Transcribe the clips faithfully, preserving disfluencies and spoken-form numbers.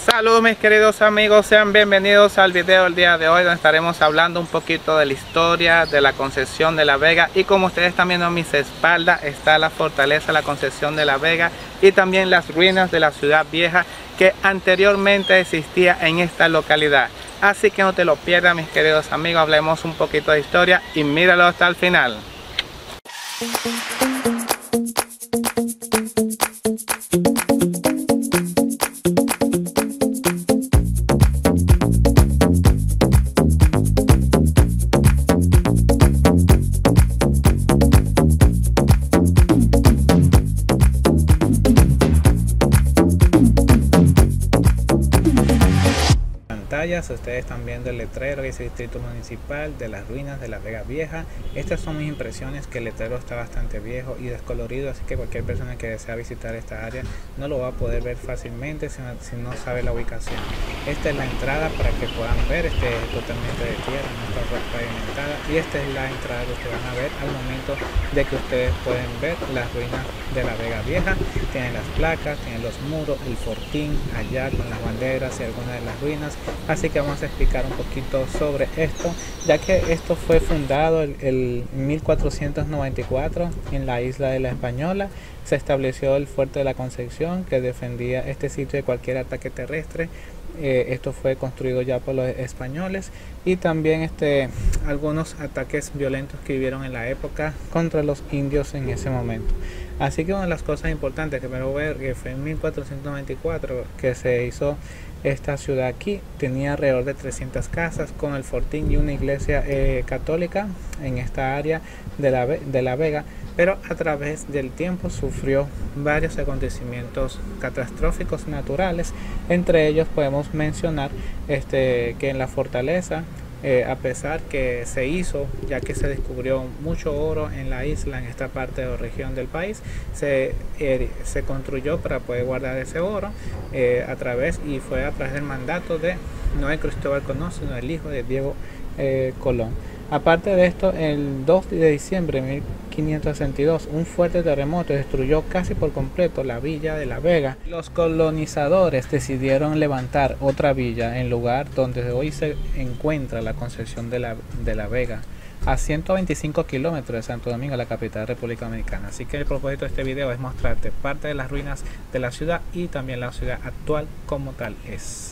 Saludos mis queridos amigos, sean bienvenidos al video del día de hoy, donde estaremos hablando un poquito de la historia de la Concepción de la Vega. Y como ustedes están viendo a mis espaldas, está la fortaleza de la Concepción de la Vega y también las ruinas de la ciudad vieja que anteriormente existía en esta localidad. Así que no te lo pierdas mis queridos amigos, hablemos un poquito de historia y míralo hasta el final. Ustedes están viendo el letrero que dice Distrito Municipal de las Ruinas de la Vega Vieja. Estas son mis impresiones, que el letrero está bastante viejo y descolorido, así que cualquier persona que desea visitar esta área no lo va a poder ver fácilmente si no, si no sabe la ubicación. Esta es la entrada para que puedan ver, este es totalmente de tierra, no está pavimentada, y esta es la entrada que ustedes van a ver al momento de que ustedes pueden ver las ruinas de la Vega Vieja. Tienen las placas, tienen los muros, el fortín allá con las banderas y algunas de las ruinas. Así que vamos a explicar un poquito sobre esto, ya que esto fue fundado el, el mil cuatrocientos noventa y cuatro en la isla de La Española. Se estableció el fuerte de la Concepción, que defendía este sitio de cualquier ataque terrestre. Eh, esto fue construido ya por los españoles, y también este, algunos ataques violentos que vivieron en la época contra los indios en ese momento. Así que una de las cosas importantes que me voy a ver, que fue en mil cuatrocientos noventa y cuatro que se hizo esta ciudad aquí. Tenía alrededor de trescientas casas con el fortín y una iglesia eh, católica en esta área de la, de la Vega, pero a través del tiempo sufrió varios acontecimientos catastróficos naturales. Entre ellos podemos mencionar este, que en la fortaleza, Eh, a pesar que se hizo, ya que se descubrió mucho oro en la isla, en esta parte o región del país, se, eh, se construyó para poder guardar ese oro eh, a través, y fue a través del mandato de no de Cristóbal Colón, sino del hijo de Diego eh, Colón. Aparte de esto, el dos de diciembre de mil quinientos sesenta y dos, un fuerte terremoto destruyó casi por completo la villa de La Vega. Los colonizadores decidieron levantar otra villa en lugar donde hoy se encuentra la Concepción de la, de la Vega, a ciento veinticinco kilómetros de Santo Domingo, la capital de la República Dominicana. Así que el propósito de este video es mostrarte parte de las ruinas de la ciudad y también la ciudad actual como tal es.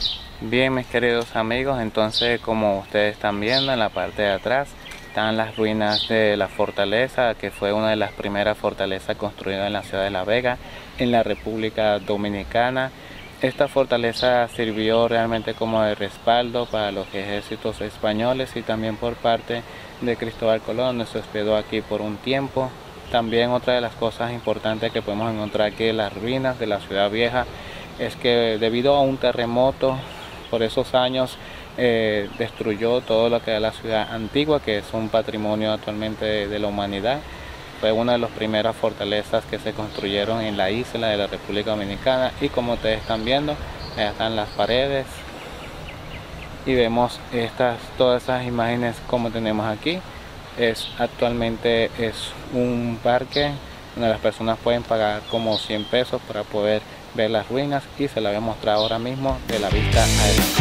Bien mis queridos amigos, entonces como ustedes están viendo, en la parte de atrás están las ruinas de la fortaleza, que fue una de las primeras fortalezas construidas en la ciudad de La Vega, en la República Dominicana. Esta fortaleza sirvió realmente como de respaldo para los ejércitos españoles y también por parte de Cristóbal Colón, se hospedó aquí por un tiempo. También otra de las cosas importantes que podemos encontrar aquí en las ruinas de la ciudad vieja es que debido a un terremoto por esos años eh, destruyó todo lo que era la ciudad antigua, que es un patrimonio actualmente de, de la humanidad. Fue una de las primeras fortalezas que se construyeron en la isla de la República Dominicana, y como ustedes están viendo, allá están las paredes y vemos estas, todas esas imágenes como tenemos aquí. Es, actualmente es un parque donde las personas pueden pagar como cien pesos para poder ver las ruinas, y se las voy a mostrar ahora mismo de la vista adelante.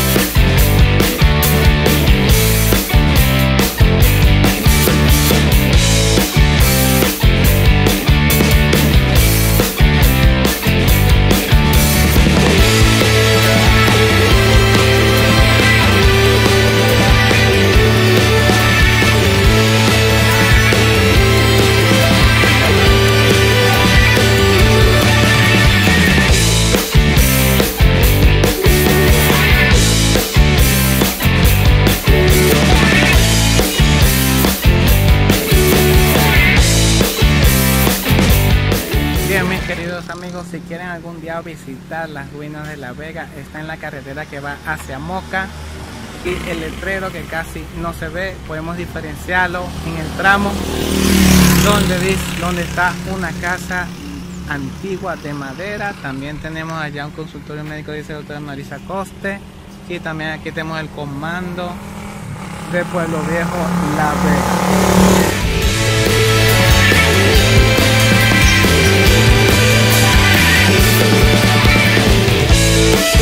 Queridos amigos, si quieren algún día visitar las ruinas de La Vega, está en la carretera que va hacia Moca, y el letrero que casi no se ve, podemos diferenciarlo en el tramo donde dice, donde está una casa antigua de madera. También tenemos allá un consultorio médico, dice la doctora Marisa Coste, y también aquí tenemos el comando de Pueblo Viejo La Vega. We'll be right back.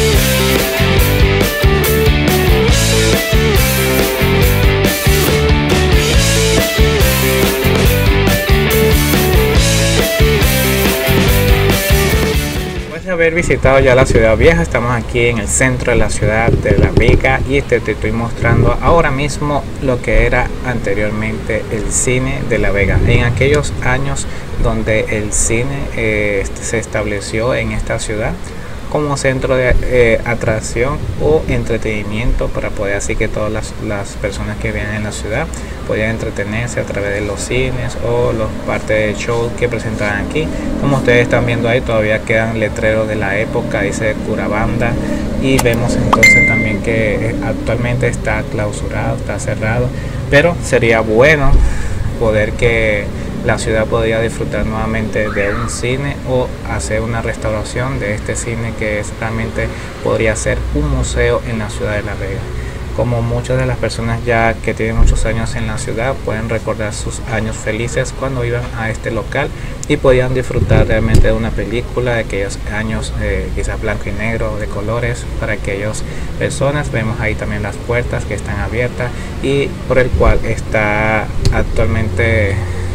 haber visitado ya la ciudad vieja, estamos aquí en el centro de la ciudad de La Vega y te, te estoy mostrando ahora mismo lo que era anteriormente el cine de La Vega. En aquellos años donde el cine eh, se estableció en esta ciudad como centro de eh, atracción o entretenimiento, para poder así que todas las, las personas que vienen en la ciudad podían entretenerse a través de los cines o los partes de show que presentaban aquí. Como ustedes están viendo ahí, todavía quedan letreros de la época, dice Curabanda, y vemos entonces también que actualmente está clausurado, está cerrado, pero sería bueno poder que la ciudad podría disfrutar nuevamente de un cine o hacer una restauración de este cine, que es, realmente podría ser un museo en la ciudad de La Vega. Como muchas de las personas ya que tienen muchos años en la ciudad pueden recordar sus años felices cuando iban a este local y podían disfrutar realmente de una película de aquellos años, eh, quizás blanco y negro, de colores para aquellas personas. Vemos ahí también las puertas que están abiertas y por el cual está actualmente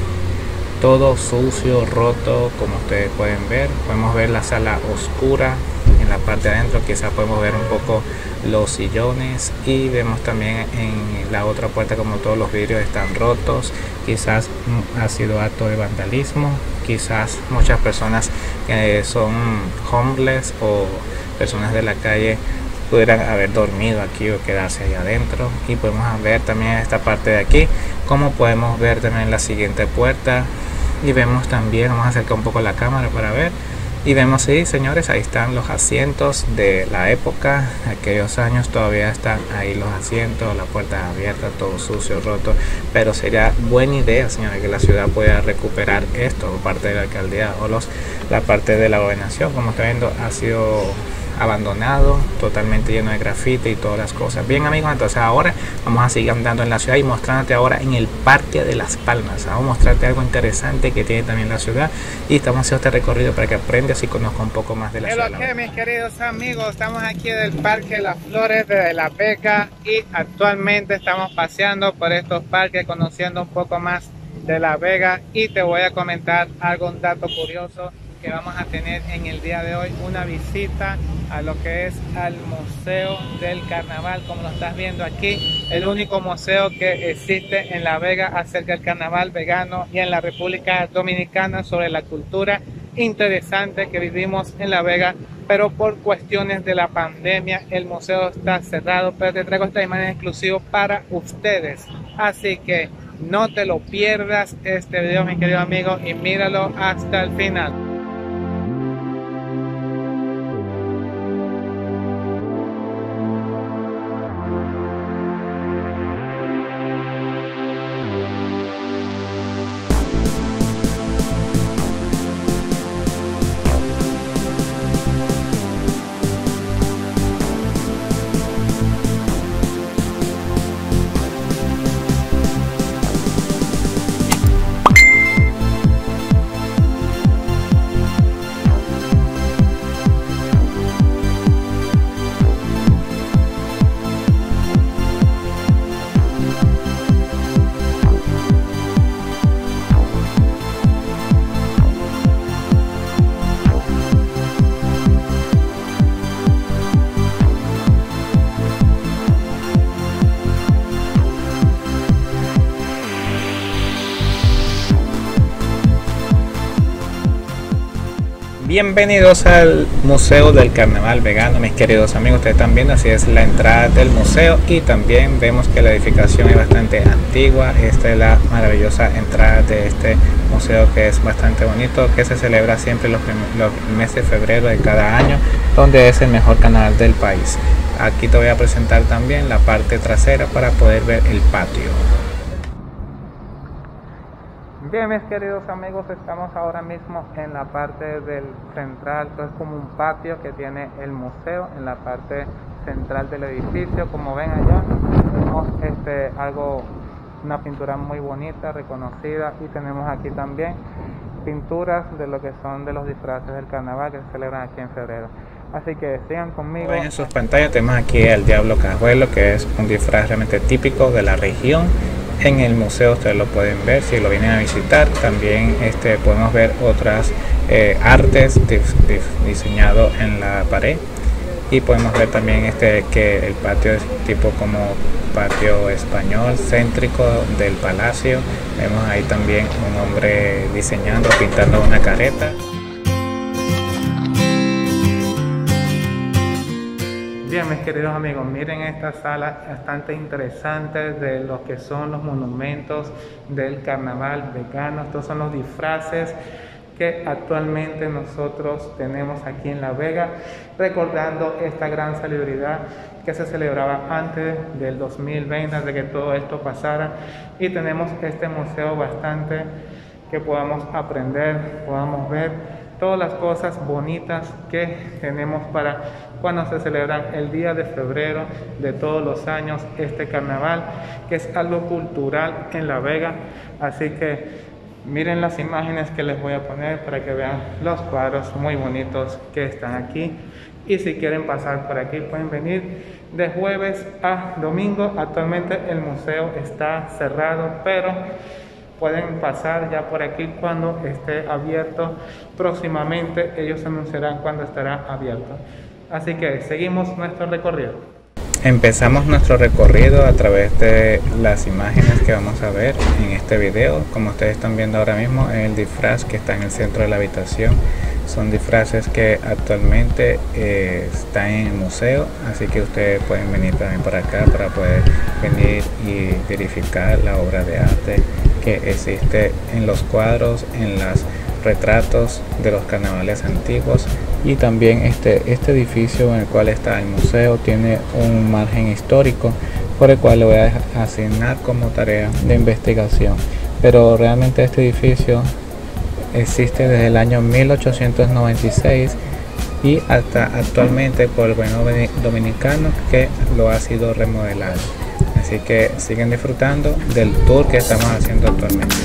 todo sucio, roto, como ustedes pueden ver. Podemos ver la sala oscura en la parte de adentro, quizás podemos ver un poco los sillones, y vemos también en la otra puerta como todos los vidrios están rotos. Quizás ha sido acto de vandalismo, quizás muchas personas que son homeless o personas de la calle pudieran haber dormido aquí o quedarse ahí adentro. Y podemos ver también esta parte de aquí, como podemos ver también la siguiente puerta, y vemos también, vamos a acercar un poco la cámara para ver, y vemos, sí señores, ahí están los asientos de la época, aquellos años, todavía están ahí los asientos, la puerta abierta, todo sucio, roto, pero sería buena idea, señores, que la ciudad pueda recuperar esto por parte de la alcaldía o los, la parte de la gobernación. Como está viendo, ha sido abandonado, totalmente lleno de grafite y todas las cosas. Bien amigos, entonces ahora vamos a seguir andando en la ciudad y mostrándote ahora en el Parque de Las Palmas. Vamos a mostrarte algo interesante que tiene también la ciudad, y estamos haciendo este recorrido para que aprendas y conozcas un poco más de la ciudad. Hola, mis queridos amigos, estamos aquí en el Parque Las Flores de La Vega y actualmente estamos paseando por estos parques, conociendo un poco más de La Vega, y te voy a comentar algo, un dato curioso, que vamos a tener en el día de hoy una visita a lo que es al Museo del Carnaval. Como lo estás viendo aquí, el único museo que existe en La Vega acerca del carnaval vegano y en la República Dominicana, sobre la cultura interesante que vivimos en La Vega, pero por cuestiones de la pandemia el museo está cerrado. Pero te traigo esta imagen exclusiva para ustedes, así que no te lo pierdas este video, mi querido amigo, y míralo hasta el final. Bienvenidos al Museo del Carnaval Vegano, mis queridos amigos. Ustedes están viendo, así es la entrada del museo, y también vemos que la edificación es bastante antigua. Esta es la maravillosa entrada de este museo, que es bastante bonito, que se celebra siempre los, los meses de febrero de cada año, donde es el mejor carnaval del país. Aquí te voy a presentar también la parte trasera para poder ver el patio. Bien, mis queridos amigos, estamos ahora mismo en la parte del central, que es como un patio que tiene el museo en la parte central del edificio. Como ven allá, tenemos este, algo, una pintura muy bonita, reconocida, y tenemos aquí también pinturas de lo que son de los disfraces del carnaval que se celebran aquí en febrero. Así que sigan conmigo. En sus pantallas tenemos aquí al Diablo Cajuelo, que es un disfraz realmente típico de la región. En el museo ustedes lo pueden ver si lo vienen a visitar. También este, podemos ver otras eh, artes diseñadas en la pared, y podemos ver también este que el patio es tipo como patio español céntrico del palacio. Vemos ahí también un hombre diseñando, pintando una careta. Bien, mis queridos amigos, miren esta sala bastante interesante de lo que son los monumentos del carnaval vegano. Estos son los disfraces que actualmente nosotros tenemos aquí en La Vega, recordando esta gran celebridad que se celebraba antes del dos mil veinte, antes de que todo esto pasara. Y tenemos este museo bastante que podamos aprender, podamos ver todas las cosas bonitas que tenemos para cuando se celebran el día de febrero de todos los años, este carnaval, que es algo cultural en La Vega. Así que miren las imágenes que les voy a poner para que vean los cuadros muy bonitos que están aquí. Y si quieren pasar por aquí pueden venir de jueves a domingo. Actualmente el museo está cerrado, pero pueden pasar ya por aquí cuando esté abierto. Próximamente ellos anunciarán cuando estará abierto. Así que seguimos nuestro recorrido. Empezamos nuestro recorrido a través de las imágenes que vamos a ver en este video. Como ustedes están viendo ahora mismo, el disfraz que está en el centro de la habitación son disfraces que actualmente eh, están en el museo, así que ustedes pueden venir también por acá para poder venir y verificar la obra de arte que existe en los cuadros, en los retratos de los carnavales antiguos. Y también este, este edificio en el cual está el museo tiene un margen histórico por el cual le voy a asignar como tarea de investigación. Pero realmente este edificio existe desde el año mil ochocientos noventa y seis y hasta actualmente por el gobierno dominicano, que lo ha sido remodelado. Así que siguen disfrutando del tour que estamos haciendo actualmente.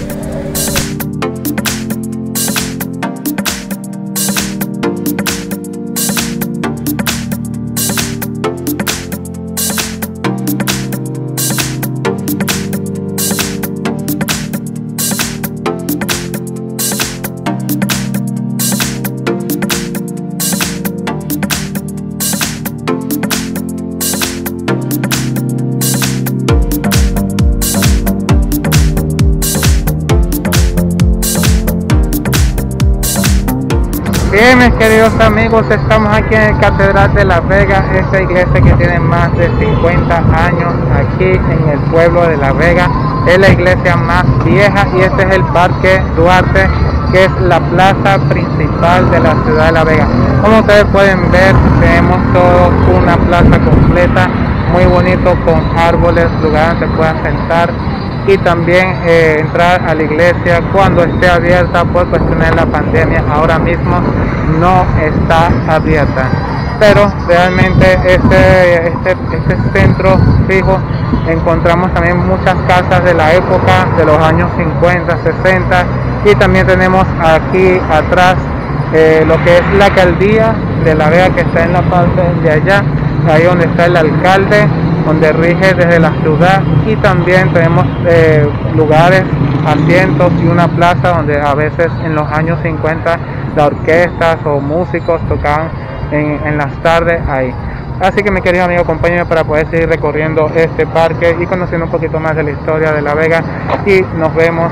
Bien, mis queridos amigos, estamos aquí en la Catedral de La Vega, esta iglesia que tiene más de cincuenta años aquí en el pueblo de La Vega. Es la iglesia más vieja y este es el Parque Duarte, que es la plaza principal de la ciudad de La Vega. Como ustedes pueden ver, tenemos toda una plaza completa, muy bonito, con árboles, lugares donde se puedan sentar. Y también eh, entrar a la iglesia cuando esté abierta. Por cuestiones de la pandemia ahora mismo no está abierta, pero realmente este, este, este centro fijo encontramos también muchas casas de la época de los años cincuenta, sesenta, y también tenemos aquí atrás eh, lo que es la alcaldía de La Vega, que está en la parte de allá, ahí donde está el alcalde, donde rige desde la ciudad. Y también tenemos eh, lugares, asientos y una plaza donde a veces en los años cincuenta las orquestas o músicos tocaban en, en las tardes ahí. Así que, mi querido amigo, acompáñame para poder seguir recorriendo este parque y conociendo un poquito más de la historia de La Vega. Y nos vemos,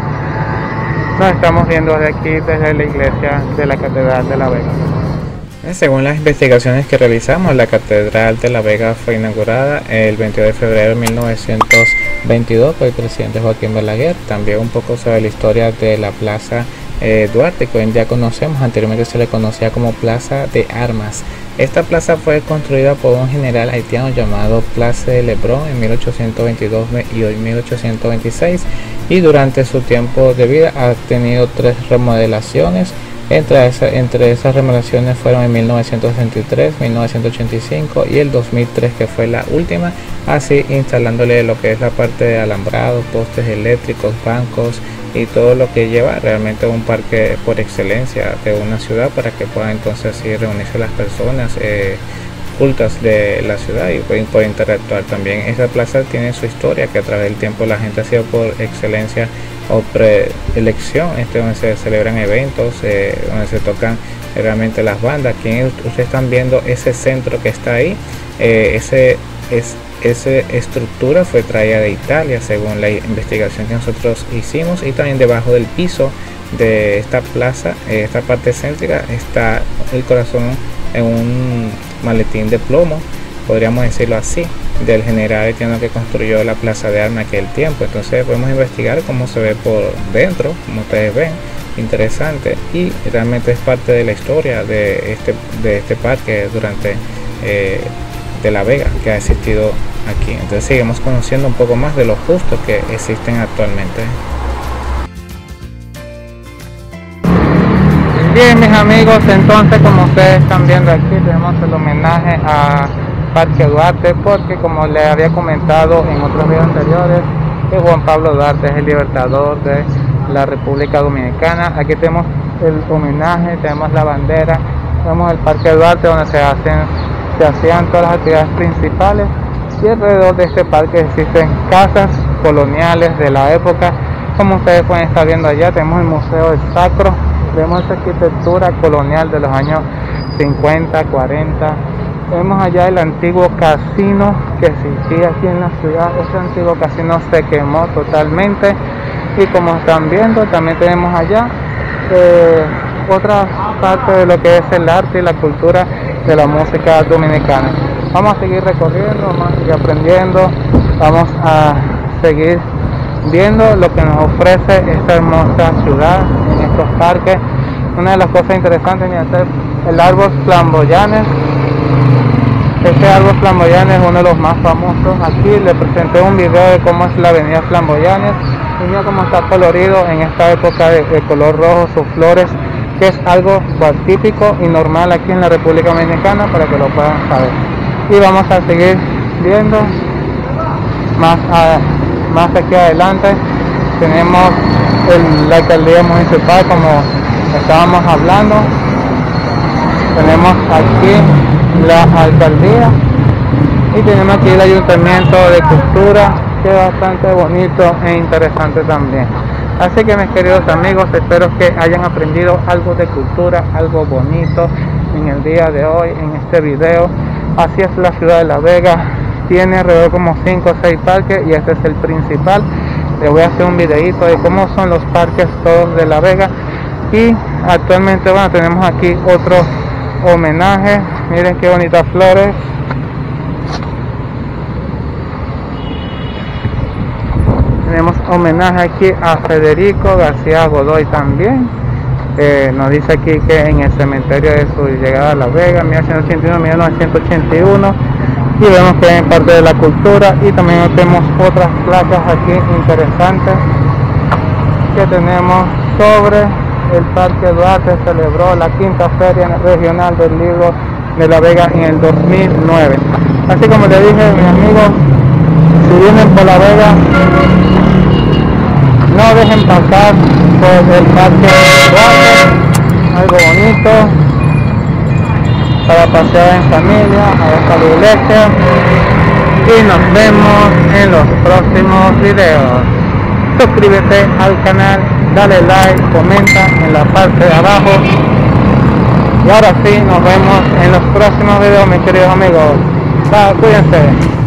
nos estamos viendo desde aquí, desde la iglesia de la Catedral de La Vega. Según las investigaciones que realizamos, la Catedral de La Vega fue inaugurada el veintidós de febrero de mil novecientos veintidós por el presidente Joaquín Balaguer. También un poco sobre la historia de la Plaza eh, Duarte, que hoy en día conocemos. Anteriormente se le conocía como Plaza de Armas. Esta plaza fue construida por un general haitiano llamado Place de Lebrun en mil ochocientos veintidós y hoy mil ochocientos veintiséis, y durante su tiempo de vida ha tenido tres remodelaciones. Entre, esa, entre esas remodelaciones fueron en mil novecientos sesenta y tres, mil novecientos ochenta y cinco y el dos mil tres, que fue la última, así instalándole lo que es la parte de alambrado, postes eléctricos, bancos y todo lo que lleva realmente un parque por excelencia de una ciudad, para que puedan entonces así reunirse las personas, eh, ocultas de la ciudad y pueden poder interactuar también. Esta plaza tiene su historia, que a través del tiempo la gente ha sido por excelencia o preelección, este donde se celebran eventos, eh, donde se tocan realmente las bandas. Aquí ustedes están viendo ese centro que está ahí, eh, ese es esa estructura fue traída de Italia según la investigación que nosotros hicimos, y también debajo del piso de esta plaza, eh, esta parte céntrica, está el corazón en un maletín de plomo, podríamos decirlo así, del general haitiano que construyó la plaza de armas en aquel tiempo. Entonces podemos investigar cómo se ve por dentro, como ustedes ven, interesante, y realmente es parte de la historia de este, de este parque durante eh, de La Vega, que ha existido aquí. Entonces seguimos conociendo un poco más de los justos que existen actualmente. Bien, mis amigos, entonces como ustedes están viendo aquí, tenemos el homenaje a Parque Duarte, porque como les había comentado en otros videos anteriores, que Juan Pablo Duarte es el libertador de la República Dominicana. Aquí tenemos el homenaje, tenemos la bandera, tenemos el Parque Duarte donde se hacen se hacían todas las actividades principales, y alrededor de este parque existen casas coloniales de la época. Como ustedes pueden estar viendo allá, tenemos el Museo del Sacro, vemos esa arquitectura colonial de los años cincuenta, cuarenta. Vemos allá el antiguo casino que existía aquí en la ciudad. Ese antiguo casino se quemó totalmente, y como están viendo, también tenemos allá eh, otra parte de lo que es el arte y la cultura de la música dominicana. Vamos a seguir recorriendo, vamos a seguir aprendiendo, vamos a seguir viendo lo que nos ofrece esta hermosa ciudad en estos parques. Una de las cosas interesantes es el árbol flamboyanes. Este árbol flamboyanes es uno de los más famosos. Aquí les presenté un video de cómo es la avenida Flamboyanes, y mira cómo está colorido en esta época de, de color rojo, sus flores, que es algo pues, típico y normal aquí en la República Dominicana, para que lo puedan saber. Y vamos a seguir viendo más, a, más aquí adelante. Tenemos el, la alcaldía municipal, como estábamos hablando. Tenemos aquí la alcaldía, y tenemos aquí el ayuntamiento de cultura, que es bastante bonito e interesante también. Así que, mis queridos amigos, espero que hayan aprendido algo de cultura, algo bonito en el día de hoy, en este video. Así es la ciudad de La Vega, tiene alrededor como cinco o seis parques, y este es el principal. Les voy a hacer un videito de cómo son los parques todos de La Vega. Y actualmente, bueno, tenemos aquí otro homenaje, miren qué bonitas flores. Tenemos homenaje aquí a Federico García Godoy también. Eh, nos dice aquí que en el cementerio de su llegada a La Vega, mil novecientos ochenta y uno a mil novecientos ochenta y uno. Y vemos que es parte de la cultura, y también tenemos otras placas aquí interesantes que tenemos sobre el Parque Duarte. Celebró la quinta feria regional del libro de La Vega en el dos mil nueve. Así como les dije, mis amigos, si vienen por La Vega, no dejen pasar por el Parque Duarte, algo bonito para pasear en familia, a esta iglesia. Y nos vemos en los próximos videos. Suscríbete al canal, dale like, comenta en la parte de abajo. Y ahora sí, nos vemos en los próximos videos, mis queridos amigos. Bye, cuídense.